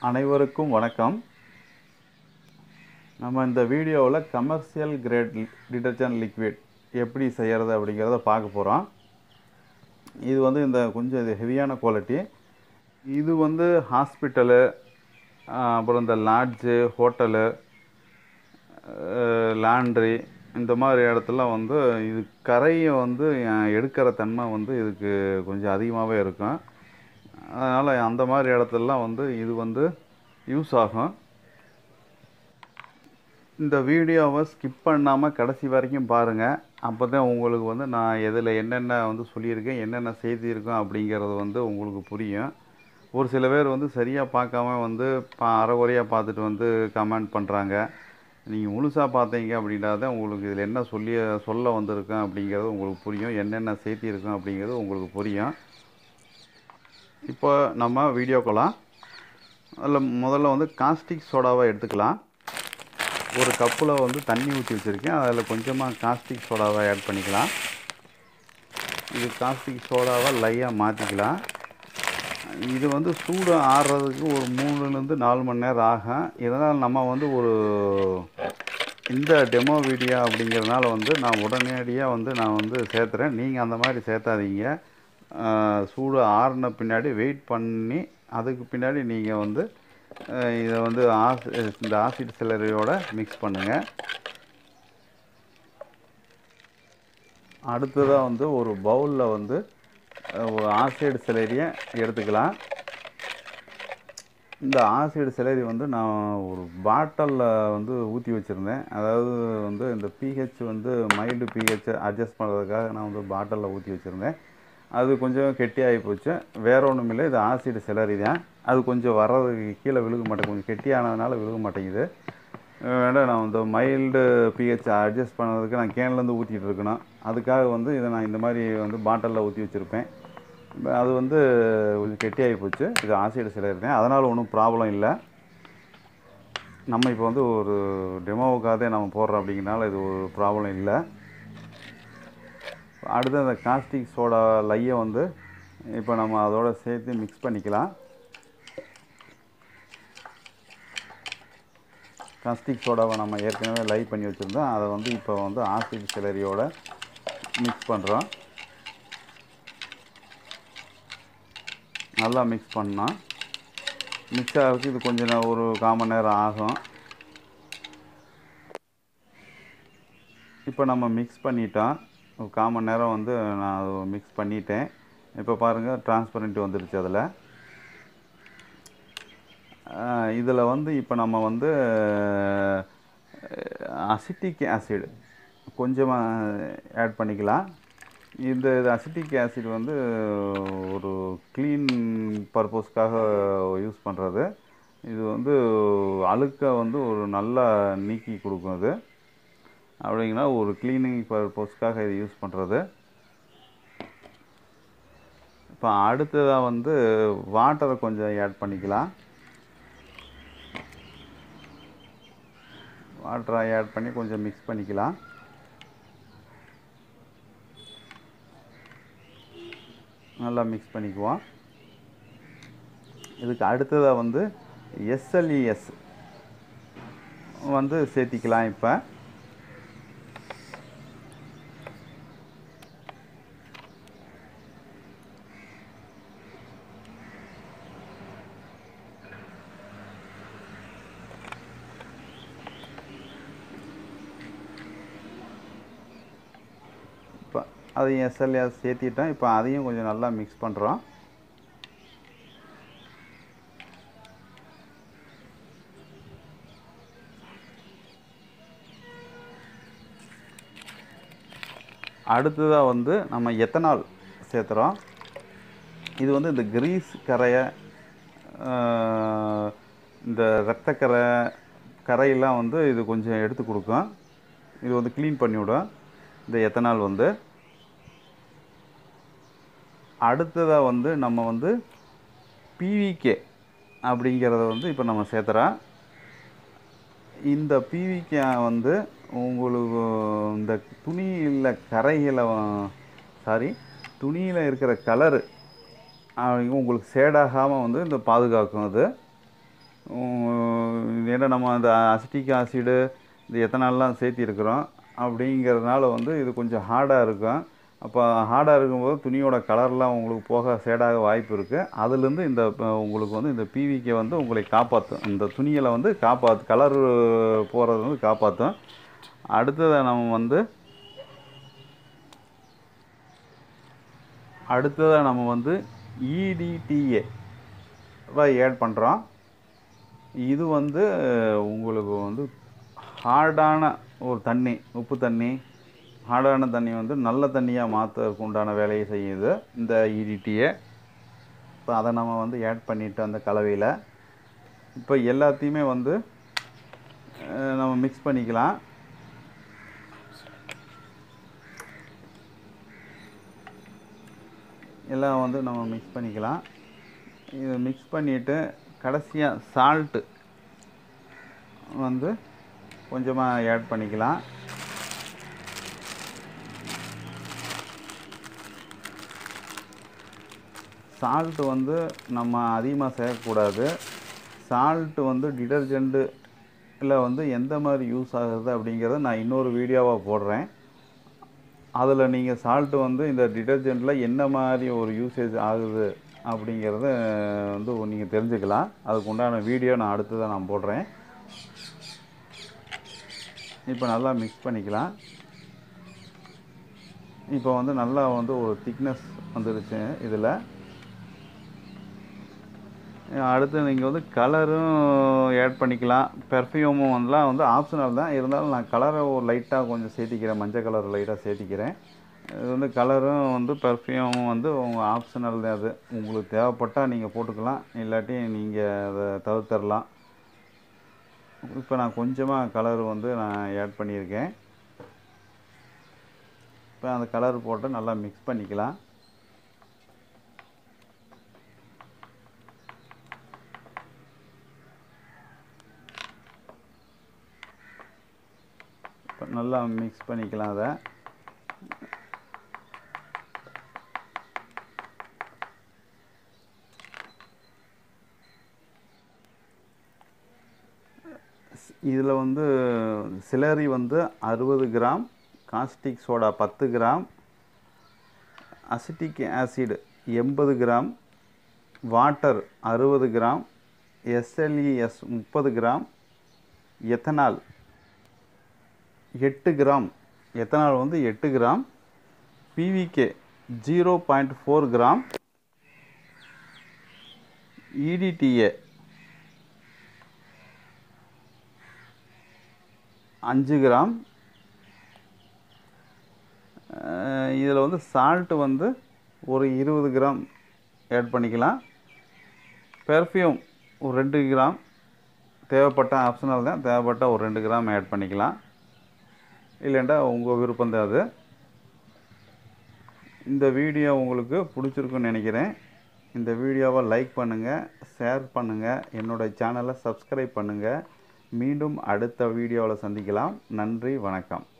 அனைவருக்கும் வணக்கம். நம்ம இந்த வீடியோவில் கமர்ஷியல் கிரேட் டிடர்ஜென்ட் லிக்விட் எப்படி செய்கிறது அப்படிங்கிறத பார்க்க போகிறோம். இது வந்து இந்த கொஞ்சம் ஹெவியான குவாலிட்டி. இது வந்து ஹாஸ்பிட்டலு, அப்புறம் இந்த லாட்ஜு, ஹோட்டலு, லாண்ட்ரி இந்த மாதிரி இடத்துல வந்து இது கரையை வந்து எடுக்கிற தன்மை வந்து இதுக்கு கொஞ்சம் அதிகமாகவே இருக்கும். அதனால் அந்த மாதிரி இடத்துலலாம் வந்து இது வந்து யூஸ் ஆகும். இந்த வீடியோவை ஸ்கிப் பண்ணாமல் கடைசி வரைக்கும் பாருங்கள். அப்போ தான் உங்களுக்கு வந்து நான் எதில் என்னென்ன வந்து சொல்லியிருக்கேன், என்னென்ன செய்திருக்கோம் அப்படிங்கிறது வந்து உங்களுக்கு புரியும். ஒரு சில பேர் வந்து சரியாக பார்க்காம வந்து அரைகுறையாக பார்த்துட்டு வந்து கமெண்ட் பண்ணுறாங்க. நீங்கள் முழுசாக பார்த்தீங்க அப்படின்னா தான் உங்களுக்கு இதில் என்ன சொல்ல வந்திருக்கேன் அப்படிங்கிறது உங்களுக்கு புரியும், என்னென்ன செய்திருக்கோம் அப்படிங்கிறது உங்களுக்கு புரியும். இப்போ நம்ம வீடியோக்கெல்லாம் அதில் முதல்ல வந்து காஸ்டிக் சோடாவை எடுத்துக்கலாம். ஒரு கப்பில் வந்து தண்ணி ஊற்றி வச்சுருக்கேன். அதில் கொஞ்சமாக காஸ்டிக் சோடாவை ஆட் பண்ணிக்கலாம். இது காஸ்டிக் சோடாவை லையாக மாற்றிக்கலாம். இது வந்து சூடு ஆறுறதுக்கு ஒரு 3லேருந்து 4 மணி நேரம் ஆகும். இதனால் நம்ம வந்து இந்த டெமோ வீடியோ அப்படிங்கிறதுனால வந்து நான் உடனடியாக வந்து நான் வந்து சேர்த்துறேன். நீங்கள் அந்த மாதிரி சேர்த்தாதீங்க. சூடு ஆறின பின்னாடி வெயிட் பண்ணி அதுக்கு பின்னாடி நீங்கள் வந்து இதை வந்து இந்த ஆசிட் சிலரியோட மிக்ஸ் பண்ணுங்கள். அடுத்ததாக வந்து ஒரு பவுலில் வந்து ஒரு ஆசிட் சிலரியை எடுத்துக்கலாம். இந்த ஆசிட் சிலரி வந்து நான் ஒரு பாட்டிலில் வந்து ஊற்றி வச்சுருந்தேன். அதாவது வந்து இந்த பிஹெச் வந்து மைல்டு பிஹெச் அட்ஜஸ்ட் பண்ணுறதுக்காக நான் வந்து பாட்டிலில் ஊற்றி வச்சுருந்தேன். அது கொஞ்சம் கெட்டியாகி போச்சு. வேறு ஒன்றும் இல்லை, இது ஆசிட் சிலரி தான். அது கொஞ்சம் வர்றதுக்கு கீழே விழுக மாட்டேங்குது, கொஞ்சம் கெட்டியானதுனால விழுக மாட்டேங்குது. வேண்டாம், நான் வந்து மைல்டு பிஹெச் அட்ஜஸ்ட் பண்ணுறதுக்கு நான் கேன்லேருந்து ஊற்றிட்டு இருக்கணும். அதுக்காக வந்து இதை நான் இந்த மாதிரி வந்து பாட்டிலில் ஊற்றி வச்சுருப்பேன். அது வந்து கொஞ்சம் கெட்டியாகி போச்சு. இது ஆசிட் சிலரி தான், அதனால் ஒன்றும் ப்ராப்ளம் இல்லை. நம்ம இப்போ வந்து ஒரு டெமோவுக்காக நம்ம போடுறோம் அப்படிங்கிறனால இது ஒரு ப்ராப்ளம் இல்லை. அடுத்து அந்த காஸ்டிக் சோடா லையை வந்து இப்போ நம்ம அதோடு சேர்த்து மிக்ஸ் பண்ணிக்கலாம். காஸ்டிக் சோடாவை நம்ம ஏற்கனவே லை பண்ணி வச்சுருந்தோம். அதை வந்து இப்போ வந்து ஆசிட் சிலரியோட மிக்ஸ் பண்ணுறோம். நல்லா மிக்ஸ் பண்ணோம். மிக்ஸ் ஆகிறதுக்கு இது கொஞ்சம் ஒரு 1/4 மணி நேரம் ஆகும். இப்போ நம்ம மிக்ஸ் பண்ணிட்டோம். ஒரு 1/4 மணி நேரம் வந்து நான் அதை மிக்ஸ் பண்ணிட்டேன். இப்போ பாருங்கள், டிரான்ஸ்பரண்ட் வந்துடுச்சு. இதில் வந்து இப்போ நம்ம வந்து அசிட்டிக் ஆசிட் கொஞ்சமாக ஆட் பண்ணிக்கலாம். இந்த அசிட்டிக் ஆசிட் வந்து ஒரு க்ளீன் பர்பஸ்க்காக யூஸ் பண்ணுறது. இது வந்து அழுக்கை வந்து ஒரு நல்லா நீக்கி கொடுக்கும். இது அப்படிங்கன்னா ஒரு க்ளீனிங் பர்பஸ்க்காக இது யூஸ் பண்ணுறது. இப்போ அடுத்ததாக வந்து வாட்டரை கொஞ்சம் ஆட் பண்ணிக்கலாம். வாட்டரை ஆட் பண்ணி கொஞ்சம் மிக்ஸ் பண்ணிக்கலாம். நல்லா மிக்ஸ் பண்ணிக்குவோம். இதுக்கு அடுத்ததாக வந்து எஸ்எல்இஎஸ் வந்து சேர்த்திக்கலாம். இப்போ அதையும் எஸ்எல்இஎஸ் சேர்த்திட்டோம். இப்போ அதையும் கொஞ்சம் நல்லா மிக்ஸ் பண்ணுறோம். அடுத்ததாக வந்து நம்ம எத்தனால் சேர்த்துறோம். இது வந்து இந்த கிரீஸ் கரையை, இந்த இரத்தக்கரை கரையெல்லாம் வந்து இது கொஞ்சம் எடுத்து கொடுக்கும். இது வந்து க்ளீன் பண்ணிவிடும் இந்த எத்தனால் வந்து. அடுத்ததாக வந்து நம்ம வந்து பிவிகே அப்படிங்கிறத வந்து இப்போ நம்ம சேர்த்துறோம். இந்த பிவிகே வந்து உங்களுக்கு இந்த துணியில் இருக்கிற கலரு உங்களுக்கு ஷேடாகாமல் வந்து இந்த பாதுகாக்கும். அது ஏன்னா நம்ம அந்த அசிட்டிக் ஆசிடு இந்த எத்தனால்லாம் சேர்த்திருக்கிறோம் அப்படிங்கிறதுனால வந்து இது கொஞ்சம் ஹார்டாக இருக்கும். அப்போ ஹார்டாக இருக்கும்போது துணியோட கலர்லாம் உங்களுக்கு போக சேடாக வாய்ப்பு இருக்குது. அதுலேருந்து இந்த உங்களுக்கு வந்து இந்த பிவிகே வந்து உங்களை காப்பாற்றும். இந்த துணிகளை வந்து கலர் போகிறது வந்து காப்பாற்றும். அடுத்ததை நம்ம வந்து EDTA ஆட் பண்ணுறோம். இது வந்து உங்களுக்கு வந்து ஹார்டான ஒரு தண்ணி, உப்பு தண்ணி, ஹார்டான தண்ணி வந்து நல்ல தண்ணியாக மாற்றுறதுக்கு உண்டான வேலையை செய்யுது இந்த EDTA. இப்போ அதை நம்ம வந்து ஆட் பண்ணிவிட்டு அந்த கலவையில் இப்போ எல்லாத்தையுமே வந்து நம்ம மிக்ஸ் பண்ணிக்கலாம். எல்லாம் வந்து நம்ம மிக்ஸ் பண்ணிக்கலாம். இதை மிக்ஸ் பண்ணிவிட்டு கடைசியாக சால்ட்டு வந்து கொஞ்சமாக ஆட் பண்ணிக்கலாம். சால்ட்டு வந்து நம்ம அதிகமாக சேர்க்கக்கூடாது. சால்ட்டு வந்து டிடர்ஜெண்ட்டில் வந்து எந்த மாதிரி யூஸ் ஆகுது அப்படிங்கிறத நான் இன்னொரு வீடியோவாக போடுறேன். அதில் நீங்கள் சால்ட்டு வந்து இந்த டிடர்ஜெண்ட்டில் என்ன மாதிரி ஒரு யூசேஜ் ஆகுது அப்படிங்கிறத வந்து நீங்கள் தெரிஞ்சுக்கலாம். அதுக்கு உண்டான வீடியோ நான் அடுத்ததாக நான் போடுறேன். இப்போ நல்லா மிக்ஸ் பண்ணிக்கலாம். இப்போ வந்து நல்லா வந்து ஒரு திக்னஸ் வந்துடுச்சு. இதில் அடுத்து நீங்கள் வந்து கலரும் ஆட் பண்ணிக்கலாம். பெர்ஃப்யூமும் வந்து ஆப்ஷனல் தான். இருந்தாலும் நான் கலரை ஒரு லைட்டாக கொஞ்சம் சேர்த்திக்கிறேன். மஞ்சள் கலர் லைட்டாக சேர்த்திக்கிறேன். இது வந்து கலரும் வந்து பெர்ஃப்யூமும் வந்து உங்கள் ஆப்ஷனல் தான். அது உங்களுக்கு தேவைப்பட்டால் நீங்கள் போட்டுக்கலாம், இல்லாட்டி நீங்கள் அதை தவிர்த்தரலாம். இப்போ நான் கொஞ்சமாக கலர் வந்து நான் ஆட் பண்ணியிருக்கேன். இப்போ அந்த கலர் போட்டு நல்லா மிக்ஸ் பண்ணிக்கலாம். இப்போ நல்லா மிக்ஸ் பண்ணிக்கலாம். அதை இதில் வந்து சிலரி வந்து 60 gram, caustic soda 10 gram, acetic acid 80 gram, water 60 gram, SLES 30 gram, ethanol 8 gram, ethanol வந்து 8 gram, PVK 0.4 gram, EDTA 5 gram. இதில் வந்து சால்ட்டு வந்து ஒரு 20 கிராம் ஆட் பண்ணிக்கலாம். பெர்ஃப்யூம் ஒரு 2 கிராம், தேவைப்பட்ட ஆப்ஷனல் தான், தேவைப்பட்ட ஒரு 2 கிராம் ஆட் பண்ணிக்கலாம். இல்லைண்டா உங்கள் விருப்பம் தான் அது. இந்த வீடியோ உங்களுக்கு பிடிச்சிருக்குன்னு நினைக்கிறேன். இந்த வீடியோவை லைக் பண்ணுங்கள், ஷேர் பண்ணுங்கள், என்னோடய சேனலை சப்ஸ்கிரைப் பண்ணுங்கள். மீண்டும் அடுத்த வீடியோவில் சந்திக்கலாம். நன்றி, வணக்கம்.